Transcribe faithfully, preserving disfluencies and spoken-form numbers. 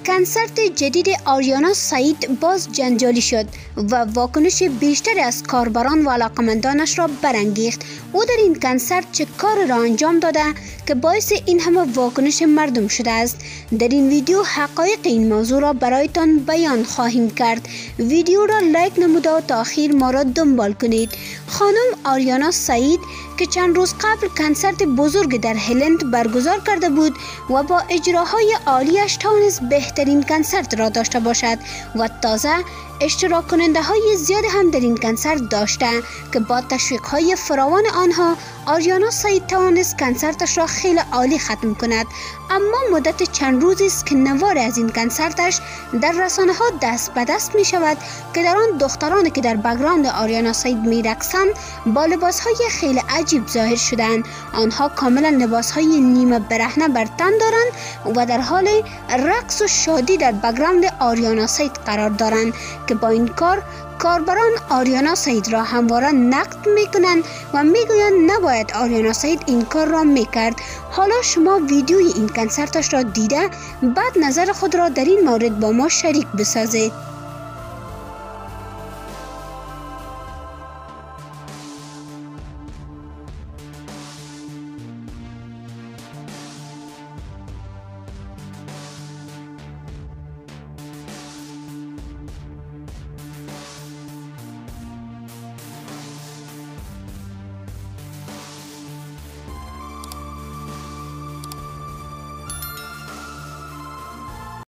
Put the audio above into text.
کنسرت جدید آریانا سعید باز جنجالی شد و واکنش بیشتر از کاربران و علاقمندانش را برانگیخت. او در این کنسرت چه کار را انجام داده که باعث این همه واکنش مردم شده است؟ در این ویدیو حقایق این موضوع را برایتان بیان خواهیم کرد. ویدیو را لایک نموده و تا آخر ما را دنبال کنید. خانم آریانا سعید که چند روز قبل کنسرت بزرگ در هلند برگزار کرده بود و با اجراهای عالیش توانست بهترین کنسرت را داشته باشد و تازه اشتراک کننده های زیاد هم در این کنسرت داشته که با تشویق های فراوان آنها آریانا سعید توانست کنسرتش را خیلی عالی ختم کند. اما مدت چند روزی است که نوار از این کنسرتش در رسانه ها دست به دست می شود که در آن دخترانی که در بک‌گراند آریانا سعید می رقصند با لباس های خیلی عجیب ظاهر شدند. آنها کاملا لباس های نیمه برهنه بر تن دارند و در حال رقص و شادی در بک‌گراند آریانا سعید قرار دارند که با این کار کاربران آریانا سعید را همواره نقد میکنند و میگویند نباید آریانا سعید این کار را میکرد. حالا شما ویدیوی این کنسرتش را دیده بعد نظر خود را در این مورد با ما شریک بسازید.